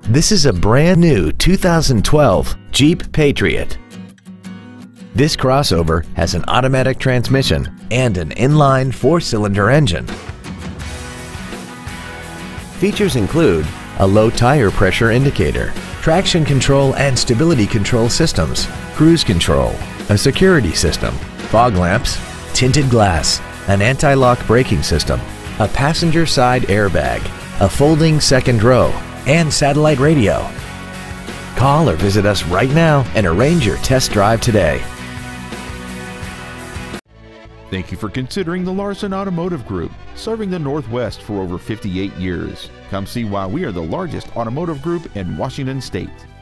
This is a brand new 2012 Jeep Patriot. This crossover has an automatic transmission and an inline 4-cylinder engine. Features include a low tire pressure indicator, traction control and stability control systems, cruise control, a security system, fog lamps, tinted glass, an anti-lock braking system, a passenger side airbag, a folding second row, and satellite radio. Call or visit us right now and arrange your test drive today. Thank you for considering the Larson Automotive Group, serving the Northwest for over 58 years. Come see why we are the largest automotive group in Washington State.